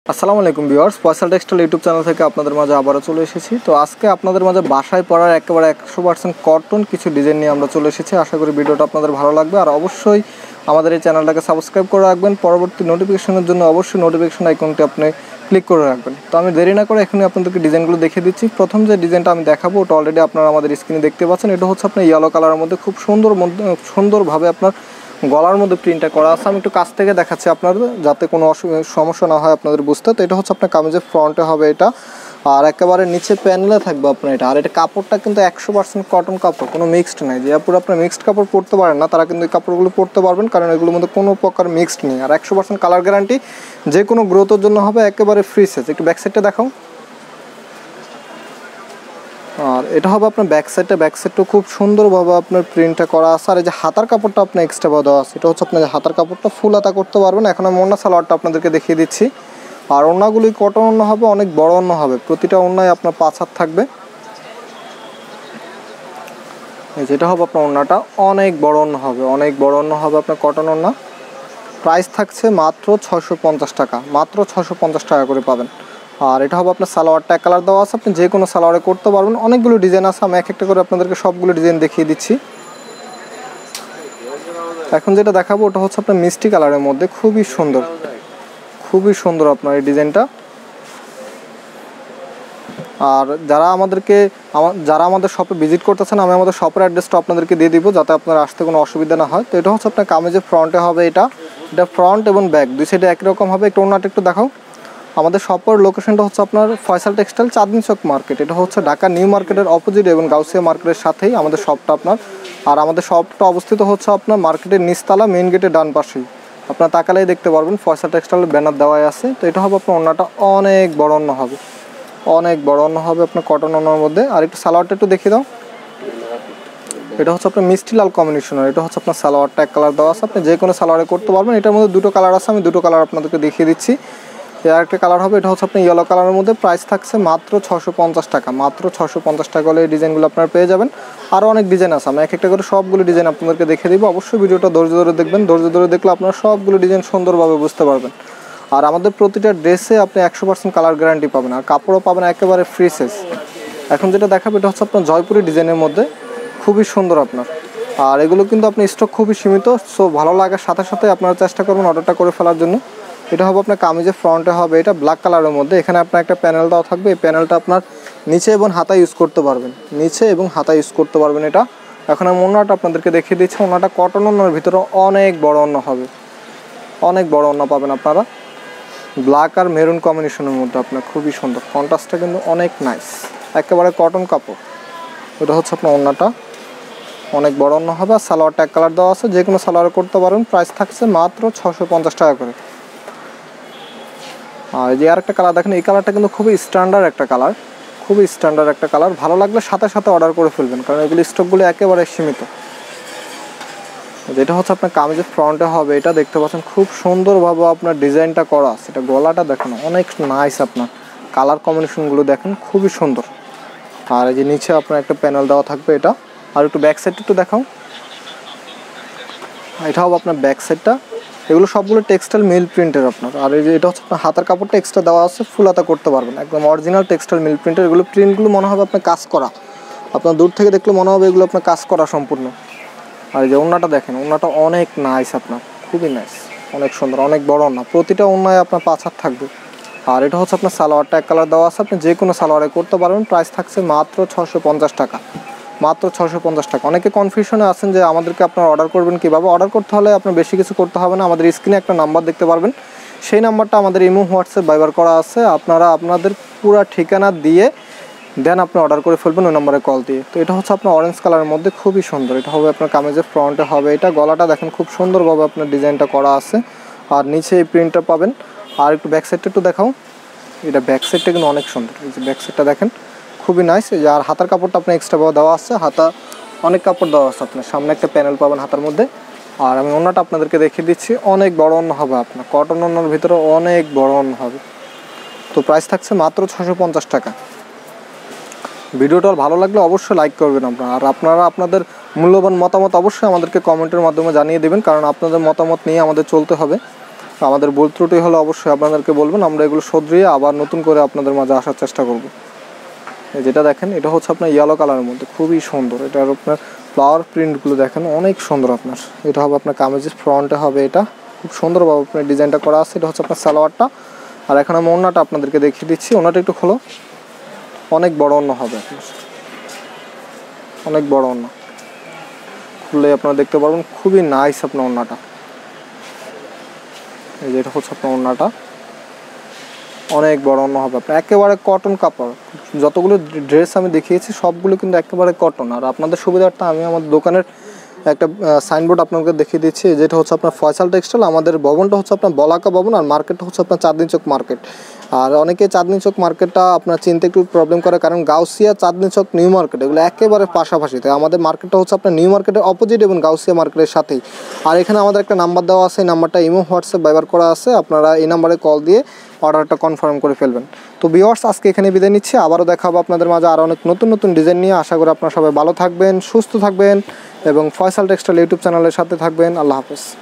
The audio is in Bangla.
আসসালামু আলাইকুম viewers, Faisal textile YouTube channel থেকে আপনাদের মাঝে আবারও চলে এসেছি। তো আজকে আপনাদের মাঝে বাসায় পরার একেবারে 100% কটন কিছু ডিজাইন নিয়ে আমরা চলে এসেছি। আশা করি ভিডিওটা আপনাদের ভালো লাগবে। আর অবশ্যই আমাদের এই চ্যানেলটাকে সাবস্ক্রাইব করে রাখবেন। পরবর্তী নোটিফিকেশনের জন্য অবশ্যই নোটিফিকেশন আইকনটি আপনি ক্লিক করে রাখবেন। তো আমি দেরি না করে এখনই আপনাদেরকে ডিজাইনগুলো দেখিয়ে দিচ্ছি। প্রথম যে ডিজাইনটা আমি দেখাবো ওটা অলরেডি আপনারা আমাদের স্ক্রিনে দেখতে পাচ্ছেন। এটা হচ্ছে আপনার ইয়েলো কালারের মধ্যে খুব সুন্দরভাবে আপনার গলার মধ্যে প্রিন্টটা করা আছে। আমি একটু কাছ থেকে দেখাচ্ছি আপনাদের, যাতে কোনো সমস্যা না হয় আপনাদের বুঝতে। তো এটা হচ্ছে আপনার কামিজের ফ্রন্টে হবে এটা, আর একেবারে নিচে প্যানেলে থাকবে আপনার এটা। আর এটা কাপড়টা কিন্তু 100% কটন কাপড়, কোনো মিক্সড নেই। যে পুরো আপনার মিক্সড কাপড় পরতে পারেন না তারা কিন্তু এই কাপড়গুলো পরতে পারবেন, কারণ এগুলোর মধ্যে কোনো প্রকার মিক্সড নেই। আর 100% কালার গ্যারান্টি, যে কোনো গ্রোথের জন্য হবে, একেবারে ফ্রি সাইজ। একটু ব্যাক সাইডটা দেখাও। আর এটা হবে আপনার ব্যাক সাইডটা খুব সুন্দরভাবে আপনার প্রিন্টটা করা আছে। আর এই যে হাতার কাপড়টা আপনার এক্সট্রা দেওয়া আছে, এটা হচ্ছে আপনার হাতার কাপড়টা ফুল হাতা করতে পারবেন। এখন আমি ওড়না সালোয়ারটা আপনাদেরকে দেখিয়ে দিচ্ছি। আর ওড়নাগুলি কটন ওড়না হবে, অনেক বড় ওড়না হবে, প্রতিটা ওড়নায় আপনার 5 হাত থাকবে। যেটা হবে আপনার ওড়নাটা অনেক বড় ওড়না হবে, আপনার কটন ওড়না। প্রাইস থাকছে মাত্র 650 টাকা, মাত্র 650 টাকা করে পাবেন। আর এটা হবে আপনার সালোয়ারটা এক কালার দেওয়া আছে, আপনি যে কোনো সালোয়ারে করতে পারবেন। অনেকগুলো ডিজাইন আছে, আমি এক একটা করে আপনাদেরকে সবগুলো ডিজাইন দেখিয়ে দিচ্ছি। এখন যেটা দেখাবো ওটা হচ্ছে আপনার মিষ্টি কালারের মধ্যে, খুবই সুন্দর আপনার এই ডিজাইনটা। আর যারা আমাদের শপে ভিজিট করতেছেন, আমি আমাদের শপের অ্যাড্রেসটা আপনাদেরকে দিয়ে দিব, যাতে আপনার আসতে কোনো অসুবিধা না হয়। তো এটা হচ্ছে আপনার কামিজের ফ্রন্টে হবে এটা ফ্রন্ট এবং ব্যাক দুই সাইডে একই রকম হবে। একটু ওড়নাটা একটু দেখাও। আমাদের শপের লোকেশনটা হচ্ছে আপনার ফয়সাল টেক্সটাইল চাঁদনী চক মার্কেট। এটা হচ্ছে ঢাকা নিউ মার্কেটের অপোজিট এবং গাউসিয়া মার্কেটের সাথেই আমাদের শপটা আপনার। আর আমাদের শপটা অবস্থিত হচ্ছে আপনার মার্কেটের নিচতলা, মেইন গেটের ডান পাশেই। আপনার তাকালেই দেখতে পারবেন ফয়সাল টেক্সটাইলের ব্যানার দেওয়াই আছে। তো এটা হবে আপনার ওড়নাটা অনেক বড় ওড়না হবে, আপনার কটন ওড়নার মধ্যে। আর একটু সালোয়ারটা একটু দেখিয়ে দাও। এটা হচ্ছে আপনার মিষ্টি লাল কম্বিনেশনের, এটা হচ্ছে আপনার সালোয়ারটা এক কালার দেওয়া আছে, আপনি যে কোনো সালোয়ারে করতে পারবেন। এটার মধ্যে দুটো কালার আছে, আমি দুটো কালার আপনাদেরকে দেখিয়ে দিচ্ছি। এর একটা কালার হবে, এটা হচ্ছে আপনার ইয়েলো কালারের মধ্যে। প্রাইস থাকছে মাত্র 650 টাকা, মাত্র 650 টাকা হলে এই ডিজাইনগুলো আপনারা পেয়ে যাবেন। আরও অনেক ডিজাইন আছে, আমি এক একটা করে সবগুলো ডিজাইন আপনাদেরকে দেখে দিব। অবশ্যই ভিডিওটা ধৈর্য ধরে দেখবেন, ধৈর্য ধরে দেখলে আপনারা সবগুলো ডিজাইন সুন্দরভাবে বুঝতে পারবেন। আর আমাদের প্রতিটা ড্রেসে আপনি 100% কালার গ্যারান্টি পাবেন, আর কাপড়ও পাবেন একেবারে ফ্রি সাইজ। এখন যেটা দেখাবো এটা হচ্ছে আপনার জয়পুরি ডিজাইনের মধ্যে, খুবই সুন্দর আপনার। আর এগুলো কিন্তু আপনি স্টক খুবই সীমিত, সো ভালো লাগার সাথে সাথে আপনারা চেষ্টা করবেন অর্ডারটা করে ফেলার জন্য। এটা হবে আপনার কামিজের ফ্রন্টে হবে এটা ব্ল্যাক কালারের মধ্যে। এখানে আপনার একটা প্যানেল দেওয়া থাকবে, এই প্যানেলটা আপনার নিচে এবং হাতা ইউজ করতে পারবেন, এটা। এখন আমি ওড়নাটা আপনাদেরকে দেখিয়ে দিচ্ছি। ওড়নাটা কটন ওড়নার ভিতরে অনেক বড় ওড়না হবে, অনেক বড় ওড়না পাবেন আপনারা। ব্ল্যাক আর মেরুন কম্বিনেশনের মধ্যে আপনার খুবই সুন্দর, কন্ট্রাস্টটা কিন্তু অনেক নাইস, একেবারে কটন কাপড়। এটা হচ্ছে আপনার ওড়নাটা অনেক বড় ওড়না হবে। আর সালোয়ারটা এক কালার দেওয়া আছে, যে কোনো সালোয়ারে করতে পারবেন। প্রাইস থাকছে মাত্র 650 টাকা করে। আর এই যে আরেকটা কালার দেখেন, এই কালারটা কিন্তু খুবই স্ট্যান্ডার্ড একটা কালার, ভালো লাগলে সাথে সাথে অর্ডার করে ফেলবেন, কারণ এগুলো স্টকগুলো একেবারে সীমিত। যেটা হচ্ছে আপনার কামিজের ফ্রন্টে হবে এটা, দেখতে পাচ্ছেন খুব সুন্দরভাবে আপনার ডিজাইনটা করা, সেটা গলাটা দেখেন অনেক নাইস, আপনার কালার কম্বিনেশনগুলো দেখেন খুবই সুন্দর। আর এই যে নিচে আপনার একটা প্যানেল দেওয়া থাকবে এটা। আর একটু ব্যাক সাইডটা একটু দেখাও। এটা হবে আপনার ব্যাক সাইডটা, এগুলো সবগুলো টেক্সটাইল মিল প্রিন্টের আপনার। আর এই যে এটা হচ্ছে আপনার হাতার কাপড়টা এক্সট্রা দেওয়া আছে, ফুল হাতা করতে পারবেন, একদম অরিজিনাল টেক্সটাইল মিল প্রিন্টের। এগুলো প্রিন্টগুলো মনে হবে আপনার কাজ করা, আপনার দূর থেকে দেখলে মনে হবে এগুলো আপনার কাজ করা সম্পূর্ণ। আর এই যে ওড়নাটা দেখেন, ওড়নাটা অনেক নাইস আপনার, খুবই নাইস, অনেক সুন্দর, অনেক বড় ওড়না, প্রতিটা ওড়নায় আপনার 5 হাত থাকবে। আর এটা হচ্ছে আপনার সালোয়ারটা এক কালার দেওয়া আছে, আপনি যে কোনো সালোয়ারে করতে পারবেন। প্রাইস থাকছে মাত্র 650 টাকা, মাত্র 650 টাকা। অনেকে কনফিউশনে আছেন যে আমাদেরকে আপনারা অর্ডার করবেন কীভাবে। অর্ডার করতে হলে আপনার বেশি কিছু করতে হবে না, আমাদের স্ক্রিনে একটা নাম্বার দেখতে পারবেন, সেই নাম্বারটা আমাদের ইমো, হোয়াটসঅ্যাপ, ভাইবার করা আছে। আপনারা আপনাদের পুরো ঠিকানা দিয়ে দেন আপনি অর্ডার করে ফেলবেন ওই নাম্বারে কল দিয়ে। তো এটা হচ্ছে আপনার অরেঞ্জ কালারের মধ্যে, খুবই সুন্দর। এটা হবে আপনার কামিজের ফ্রন্টে হবে এটা, গলাটা দেখেন খুব সুন্দরভাবে আপনার ডিজাইনটা করা আছে। আর নিচে এই প্রিন্টটা পাবেন। আর একটু ব্যাক সাইডটা একটু দেখাও, এটা ব্যাক সাইডটা কিন্তু অনেক সুন্দর, এই যে ব্যাক সাইডটা দেখেন খুবই নাইস। এই যে আর হাতার কাপড়টা আপনার এক্সট্রা দেওয়া আছে, হাতা অনেক কাপড় দেওয়া আছে, আপনার সামনে একটা প্যানেল পাবেন হাতার মধ্যে। আর আমি ওড়নাটা আপনাদেরকে দেখিয়ে দিচ্ছি, অনেক বড় ওড়না হবে আপনার, কটন ওড়নার ভিতরে অনেক বড় ওড়না হবে। তো প্রাইস থাকছে মাত্র 650 টাকা। ভিডিওটা ভালো লাগলে অবশ্যই লাইক করবেন আপনারা। আর আপনারা আপনাদের মূল্যবান মতামত অবশ্যই আমাদেরকে কমেন্টের মাধ্যমে জানিয়ে দেবেন, কারণ আপনাদের মতামত নিয়ে আমাদের চলতে হবে। আমাদের ভুল ত্রুটি হলে অবশ্যই আপনাদেরকে বলবেন, আমরা এগুলো শুধরিয়ে আবার নতুন করে আপনাদের মাঝে আসার চেষ্টা করব। যেটা দেখেন এটা হচ্ছে আপনার ইয়েলো কালারের মধ্যে, খুবই সুন্দর। এটার আপনার ফ্লাওয়ার প্রিন্টগুলো দেখেন অনেক সুন্দর আপনার। এটা হবে আপনার কামিজের ফ্রন্টে হবে, এটা খুব সুন্দরভাবে আপনার ডিজাইনটা করা আছে। এটা হচ্ছে আপনার সালোয়ারটা। আর এখন আমি ওড়নাটা আপনাদেরকে দেখিয়ে দিচ্ছি। ওড়নাটা একটু খোলো, অনেক বড় ওড়না হবে আপনার, অনেক বড় ওড়না। খুললে আপনারা দেখতে পারবেন খুবই নাইস আপনার ওড়নাটা। এই যে এটা হচ্ছে আপনার ওড়নাটা, অনেক বড় ওড়না হবে আপনার, একেবারে কটন কাপড়। যতগুলো ড্রেস আমি দেখিয়েছি সবগুলো কিন্তু একেবারে কটন। আর আপনাদের সুবিধার্থে আমি আমাদের দোকানের একটা সাইনবোর্ড আপনাকে দেখিয়ে দিচ্ছি, যেটা হচ্ছে আপনার ফয়সাল টেক্সটাইল। আমাদের ভবনটা হচ্ছে আপনার বলাকা ভবন, আর মার্কেটটা হচ্ছে আপনার চাঁদনী চক মার্কেট। আর অনেকে চাঁদনী চক মার্কেটটা আপনার চিনতে একটু প্রবলেম করে, কারণ গাউসিয়া, চাঁদনী চক, নিউ মার্কেট এগুলো একেবারে পাশাপাশি। তাই আমাদের মার্কেটটা হচ্ছে আপনার নিউ মার্কেটের অপোজিট এবং গাউসিয়া মার্কেটের সাথেই। আর এখানে আমাদের একটা নাম্বার দেওয়া আছে, এই নাম্বারটা ইমো, হোয়াটসঅ্যাপ, ব্যবহার করা আছে। আপনারা এই নাম্বারে কল দিয়ে অর্ডারটা কনফার্ম করে ফেলবেন। তো ভিউয়ার্স, আজকে এখানে বিদায় নিচ্ছি। আবারও দেখাবো আপনাদের মাঝে আরও অনেক নতুন নতুন ডিজাইন নিয়ে। আশা করি আপনারা সবাই ভালো থাকবেন, সুস্থ থাকবেন এবং ফয়সাল টেক্সটাইল ইউটিউব চ্যানেলের সাথে থাকবেন। আল্লাহ হাফেজ।